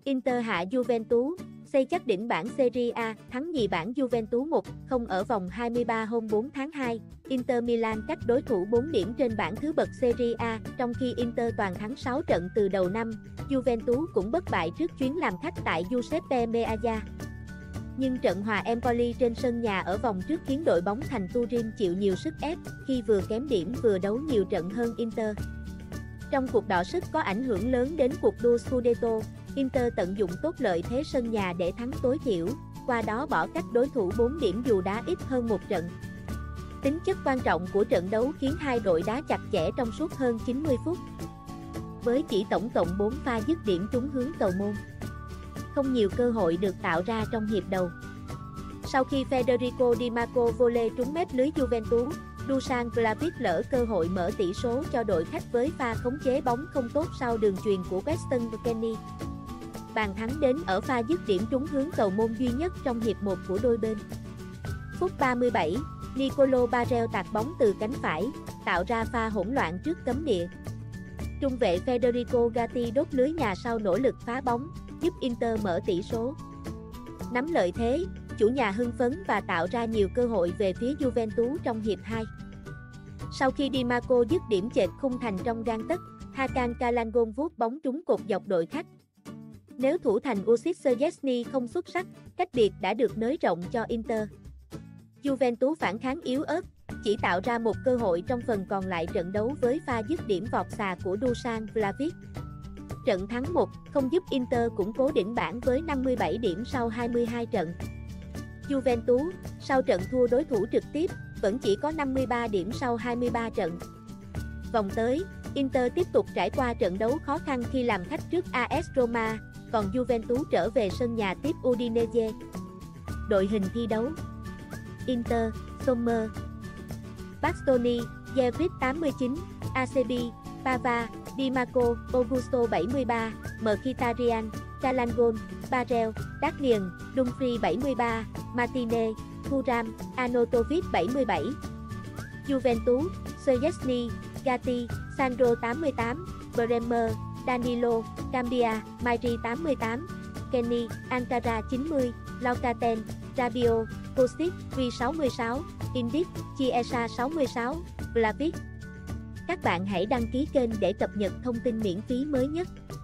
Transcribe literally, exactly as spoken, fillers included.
Inter hạ Juventus, xây chắc đỉnh bảng Serie A, thắng nhì bảng Juventus một không ở vòng hai mươi ba hôm bốn tháng hai. Inter Milan cách đối thủ bốn điểm trên bảng thứ bậc Serie A, trong khi Inter toàn thắng sáu trận từ đầu năm. Juventus cũng bất bại trước chuyến làm khách tại Giuseppe Meazza. Nhưng trận hòa Empoli trên sân nhà ở vòng trước khiến đội bóng thành Turin chịu nhiều sức ép, khi vừa kém điểm vừa đấu nhiều trận hơn Inter. Trong cuộc đọ sức có ảnh hưởng lớn đến cuộc đua Scudetto, Inter tận dụng tốt lợi thế sân nhà để thắng tối thiểu, qua đó bỏ cách đối thủ bốn điểm dù đá ít hơn một trận. Tính chất quan trọng của trận đấu khiến hai đội đá chặt chẽ trong suốt hơn chín mươi phút. Với chỉ tổng cộng bốn pha dứt điểm trúng hướng cầu môn, không nhiều cơ hội được tạo ra trong hiệp đầu. Sau khi Federico Di Marco volley trúng mép lưới Juventus, Dusan Vlahovic lỡ cơ hội mở tỷ số cho đội khách với pha khống chế bóng không tốt sau đường chuyền của Weston McKennie. Bàn thắng đến ở pha dứt điểm trúng hướng cầu môn duy nhất trong hiệp một của đôi bên. Phút ba mươi bảy, Nicolo Barella tạt bóng từ cánh phải, tạo ra pha hỗn loạn trước cấm địa. Trung vệ Federico Gatti đốt lưới nhà sau nỗ lực phá bóng, giúp Inter mở tỷ số. Nắm lợi thế, chủ nhà hưng phấn và tạo ra nhiều cơ hội về phía Juventus trong hiệp hai. Sau khi Di Marco dứt điểm chệch khung thành trong gang tấc, Hakan Çalhanoğlu vuốt bóng trúng cột dọc đội khách. Nếu thủ thành Usyk Szczęsny không xuất sắc, cách biệt đã được nới rộng cho Inter. Juventus phản kháng yếu ớt, chỉ tạo ra một cơ hội trong phần còn lại trận đấu với pha dứt điểm vọt xà của Dusan Vlahovic. Trận thắng một không giúp Inter củng cố đỉnh bảng với năm mươi bảy điểm sau hai mươi hai trận. Juventus, sau trận thua đối thủ trực tiếp, vẫn chỉ có năm mươi ba điểm sau hai mươi ba trận. Vòng tới, Inter tiếp tục trải qua trận đấu khó khăn khi làm khách trước a ét Roma, còn Juventus trở về sân nhà tiếp Udinese. Đội hình thi đấu: Inter, Sommer, Bastoni, Yevrit tám mươi chín, Acerbi, Pava, Di Marco, Augusto bảy mươi ba, Mkhitaryan, Çalhanoğlu, Barella, Darmian, Dumfries bảy mươi ba, Martinez, Thuram, Arnautovic bảy mươi bảy. Juventus, Szczęsny, Gatti, Sandro tám mươi tám, Bremer, Danilo, Cambia, Mairi tám mươi tám, Kenny, Ankara chín mươi, Laucaten, Rabiot, Kostic, Vi sáu mươi sáu, Indic, Chiesa sáu mươi sáu, Vlahovic. Các bạn hãy đăng ký kênh để cập nhật thông tin miễn phí mới nhất.